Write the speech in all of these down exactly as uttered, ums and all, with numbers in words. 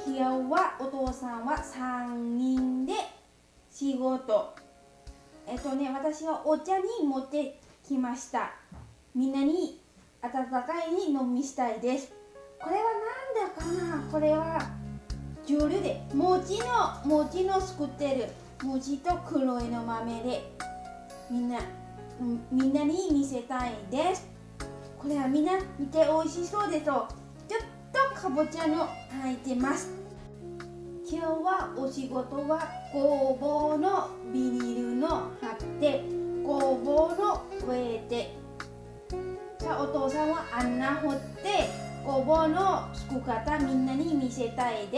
今日はお父さんはさんにんで仕事。えっとね、私はお茶に持ってきました。みんなに温かいに飲みしたいです。これはなんだかな。これはジュールで餅の餅の作ってる餅と黒いの豆でみんなみんなに見せたいです。これはみんな見て美味しそうです。ちょっとかぼちゃの入ってます。今日はお仕事はごぼうのビニールの貼ってごぼうの植えて、さあお父さんは穴掘ってごぼうの作り方みんなに見せたいです。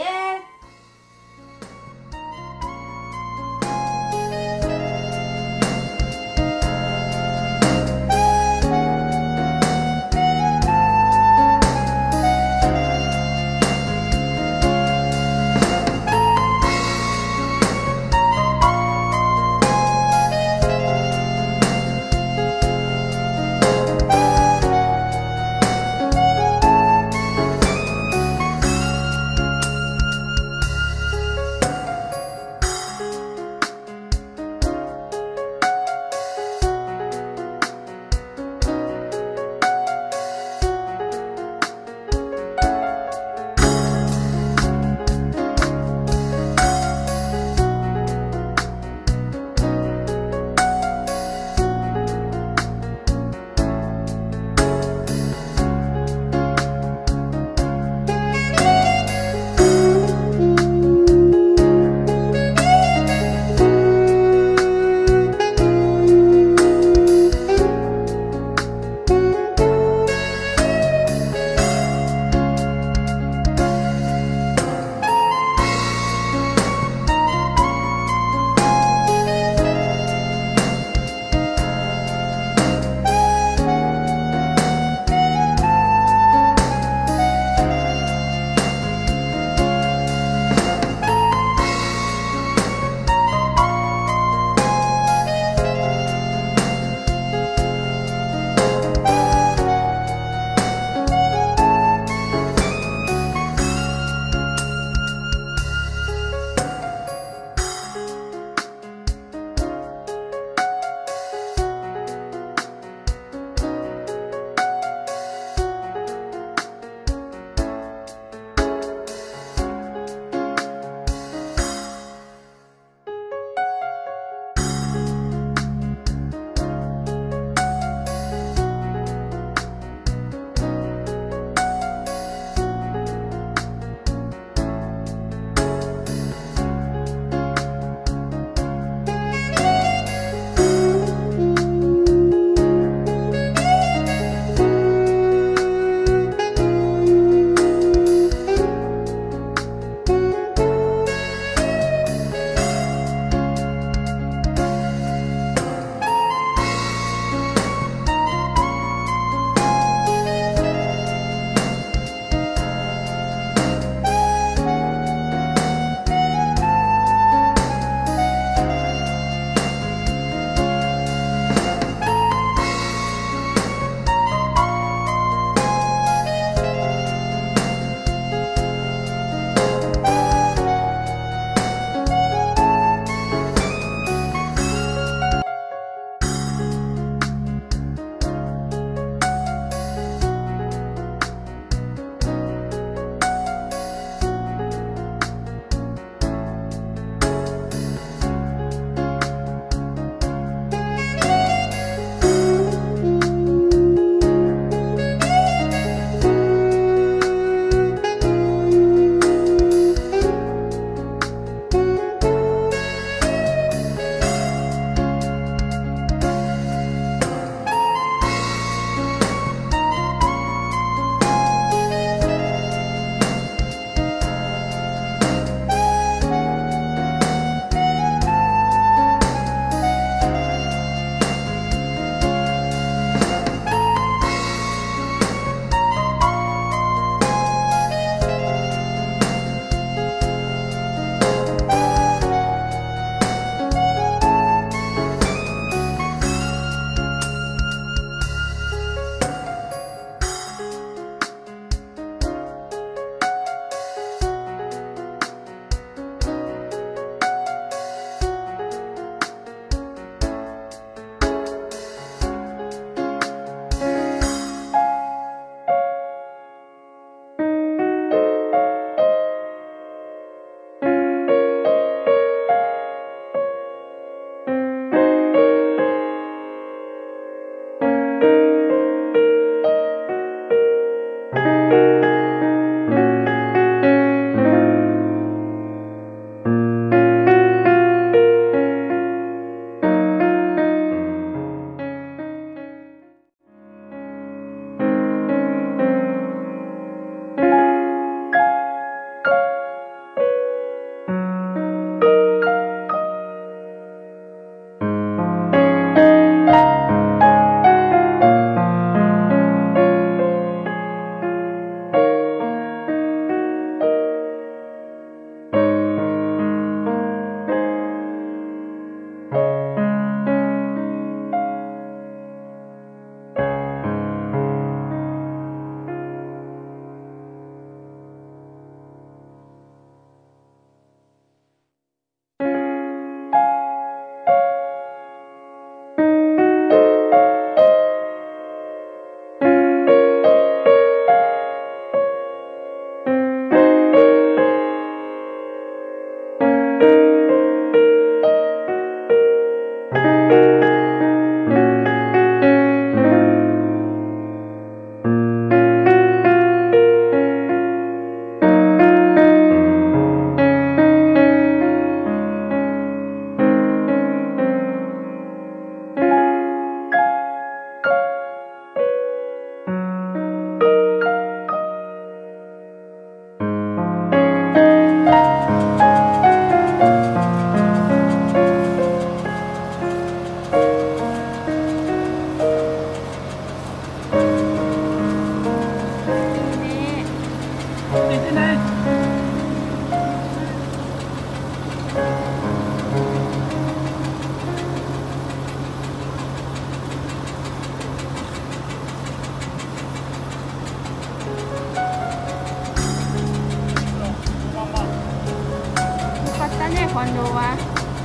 今度は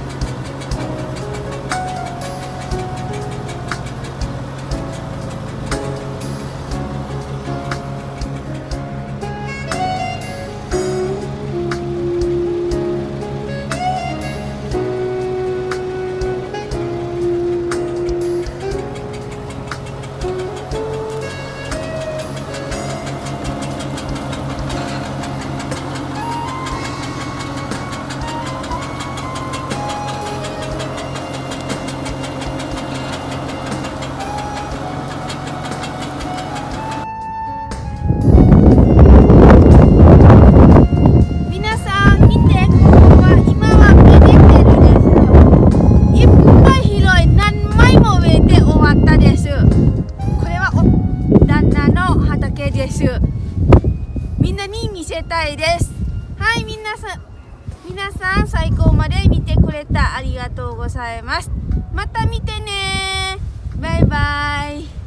みんなに見せたいです。はい、皆さん、皆さん最後まで見てくれたありがとうございます。また見てね。バイバイ。